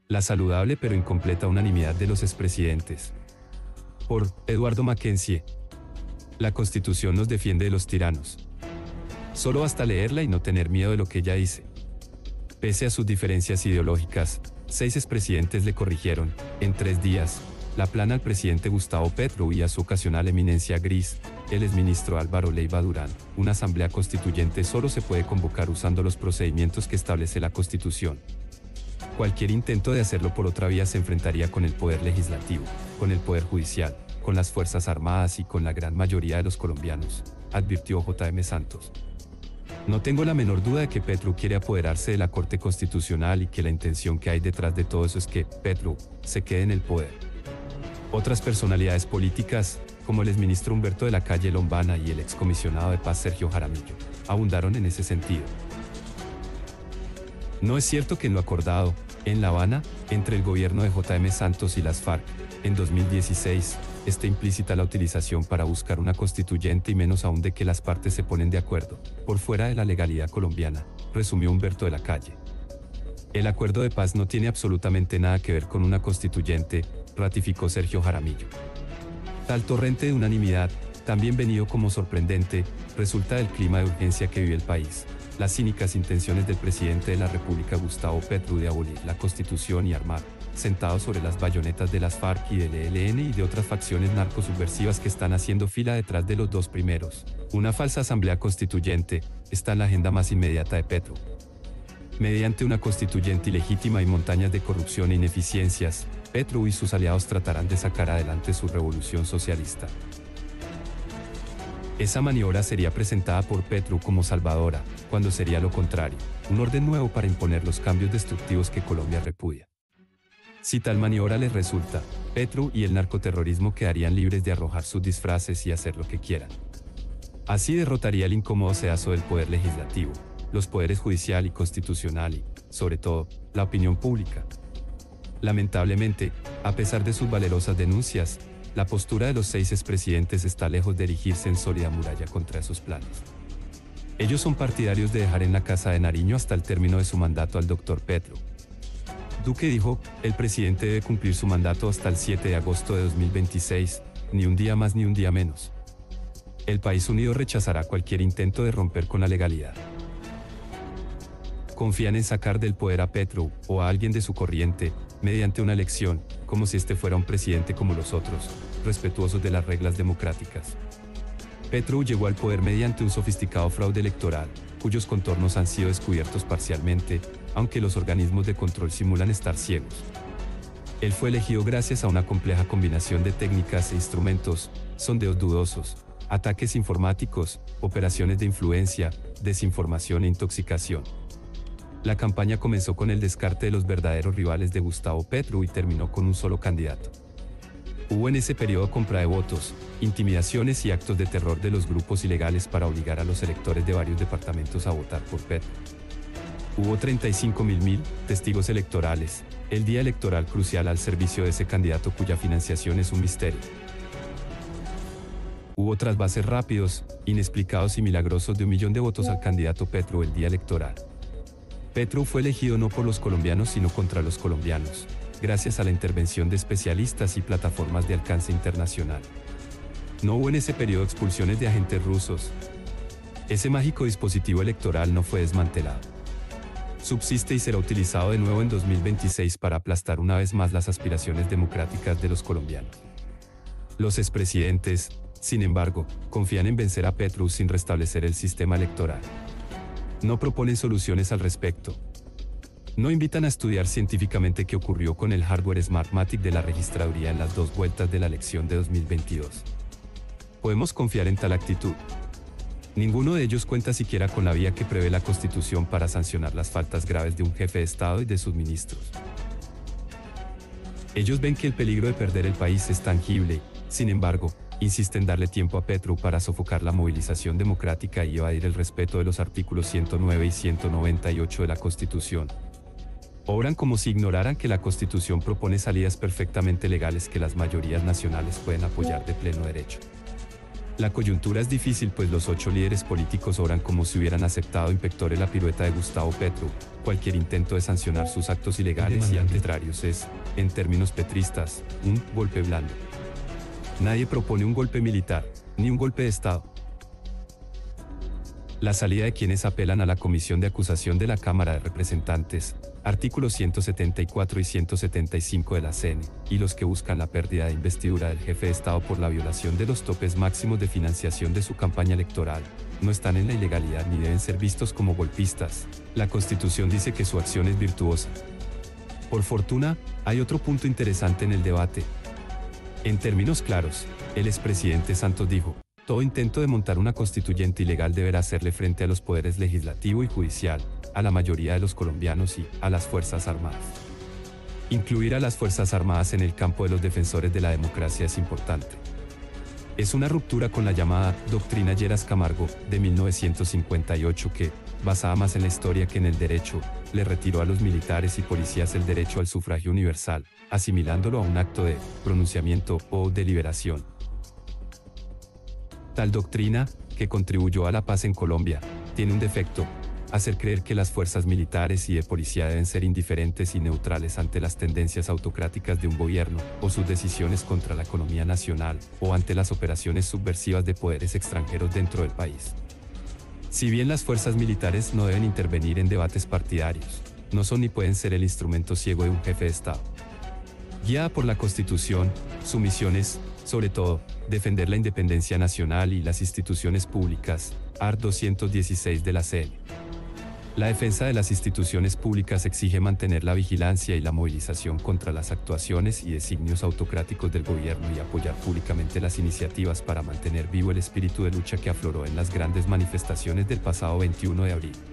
La saludable pero incompleta unanimidad de los expresidentes. Por Eduardo Mackenzie. La Constitución nos defiende de los tiranos. Solo basta leerla y no tener miedo de lo que ella dice. Pese a sus diferencias ideológicas, 6 expresidentes le corrigieron, en 3 días, la plana al presidente Gustavo Petro y a su ocasional eminencia gris, el exministro Álvaro Leiva Durán. Una asamblea constituyente solo se puede convocar usando los procedimientos que establece la Constitución. Cualquier intento de hacerlo por otra vía se enfrentaría con el poder legislativo, con el poder judicial, con las Fuerzas Armadas y con la gran mayoría de los colombianos, advirtió J.M. Santos. No tengo la menor duda de que Petro quiere apoderarse de la Corte Constitucional y que la intención que hay detrás de todo eso es que Petro se quede en el poder. Otras personalidades políticas, como el exministro Humberto de la Calle Lombana y el excomisionado de Paz Sergio Jaramillo, abundaron en ese sentido. No es cierto que en lo acordado, en La Habana, entre el gobierno de J.M. Santos y las FARC, en 2016, esté implícita la utilización para buscar una constituyente y menos aún de que las partes se ponen de acuerdo, por fuera de la legalidad colombiana, resumió Humberto de la Calle. El acuerdo de paz no tiene absolutamente nada que ver con una constituyente, ratificó Sergio Jaramillo. Tal torrente de unanimidad, también venido como sorprendente, resulta del clima de urgencia que vive el país. Las cínicas intenciones del presidente de la República Gustavo Petro de abolir la Constitución y armar, sentado sobre las bayonetas de las FARC y del ELN y de otras facciones narcosubversivas que están haciendo fila detrás de los dos primeros. Una falsa asamblea constituyente está en la agenda más inmediata de Petro. Mediante una constituyente ilegítima y montañas de corrupción e ineficiencias, Petro y sus aliados tratarán de sacar adelante su revolución socialista. Esa maniobra sería presentada por Petro como salvadora, cuando sería lo contrario, un orden nuevo para imponer los cambios destructivos que Colombia repudia. Si tal maniobra les resulta, Petro y el narcoterrorismo quedarían libres de arrojar sus disfraces y hacer lo que quieran. Así derrotaría el incómodo sedazo del poder legislativo, los poderes judicial y constitucional y, sobre todo, la opinión pública. Lamentablemente, a pesar de sus valerosas denuncias, la postura de los 6 expresidentes está lejos de erigirse en sólida muralla contra esos planes. Ellos son partidarios de dejar en la Casa de Nariño hasta el término de su mandato al Dr. Petro. Duque dijo, el presidente debe cumplir su mandato hasta el 7 de agosto de 2026, ni un día más ni un día menos. El país unido rechazará cualquier intento de romper con la legalidad. Confían en sacar del poder a Petro, o a alguien de su corriente, mediante una elección, como si este fuera un presidente como los otros, respetuosos de las reglas democráticas. Petro llegó al poder mediante un sofisticado fraude electoral, cuyos contornos han sido descubiertos parcialmente, aunque los organismos de control simulan estar ciegos. Él fue elegido gracias a una compleja combinación de técnicas e instrumentos, sondeos dudosos, ataques informáticos, operaciones de influencia, desinformación e intoxicación. La campaña comenzó con el descarte de los verdaderos rivales de Gustavo Petro y terminó con un solo candidato. Hubo en ese periodo compra de votos, intimidaciones y actos de terror de los grupos ilegales para obligar a los electores de varios departamentos a votar por Petro. Hubo 35.000 testigos electorales, el día electoral crucial al servicio de ese candidato cuya financiación es un misterio. Hubo trasvases rápidos, inexplicados y milagrosos de 1 millón de votos al candidato Petro el día electoral. Petro fue elegido no por los colombianos sino contra los colombianos, gracias a la intervención de especialistas y plataformas de alcance internacional. No hubo en ese periodo expulsiones de agentes rusos. Ese mágico dispositivo electoral no fue desmantelado. Subsiste y será utilizado de nuevo en 2026 para aplastar una vez más las aspiraciones democráticas de los colombianos. Los expresidentes, sin embargo, confían en vencer a Petro sin restablecer el sistema electoral. No proponen soluciones al respecto. No invitan a estudiar científicamente qué ocurrió con el hardware Smartmatic de la registraduría en las 2 vueltas de la elección de 2022. ¿Podemos confiar en tal actitud? Ninguno de ellos cuenta siquiera con la vía que prevé la Constitución para sancionar las faltas graves de un jefe de Estado y de sus ministros. Ellos ven que el peligro de perder el país es tangible, sin embargo, insisten en darle tiempo a Petro para sofocar la movilización democrática y evadir el respeto de los artículos 109 y 198 de la Constitución. Obran como si ignoraran que la Constitución propone salidas perfectamente legales que las mayorías nacionales pueden apoyar de pleno derecho. La coyuntura es difícil pues los 8 líderes políticos obran como si hubieran aceptado in pectore la pirueta de Gustavo Petro. Cualquier intento de sancionar sus actos ilegales y arbitrarios es, en términos petristas, un golpe blando. Nadie propone un golpe militar, ni un golpe de Estado. La salida de quienes apelan a la Comisión de Acusación de la Cámara de Representantes, artículos 174 y 175 de la CN, y los que buscan la pérdida de investidura del jefe de Estado por la violación de los topes máximos de financiación de su campaña electoral, no están en la ilegalidad ni deben ser vistos como golpistas. La Constitución dice que su acción es virtuosa. Por fortuna, hay otro punto interesante en el debate. En términos claros, el expresidente Santos dijo: todo intento de montar una constituyente ilegal deberá hacerle frente a los poderes legislativo y judicial, a la mayoría de los colombianos y a las Fuerzas Armadas. Incluir a las Fuerzas Armadas en el campo de los defensores de la democracia es importante. Es una ruptura con la llamada Doctrina Lleras Camargo de 1958 que, basada más en la historia que en el derecho, le retiró a los militares y policías el derecho al sufragio universal, asimilándolo a un acto de pronunciamiento o deliberación. Tal doctrina, que contribuyó a la paz en Colombia, tiene un defecto: hacer creer que las fuerzas militares y de policía deben ser indiferentes y neutrales ante las tendencias autocráticas de un gobierno, o sus decisiones contra la economía nacional, o ante las operaciones subversivas de poderes extranjeros dentro del país. Si bien las fuerzas militares no deben intervenir en debates partidarios, no son ni pueden ser el instrumento ciego de un jefe de Estado. Guiada por la Constitución, su misión es, sobre todo, defender la independencia nacional y las instituciones públicas, art. 216 de la CN. La defensa de las instituciones públicas exige mantener la vigilancia y la movilización contra las actuaciones y designios autocráticos del gobierno y apoyar públicamente las iniciativas para mantener vivo el espíritu de lucha que afloró en las grandes manifestaciones del pasado 21 de abril.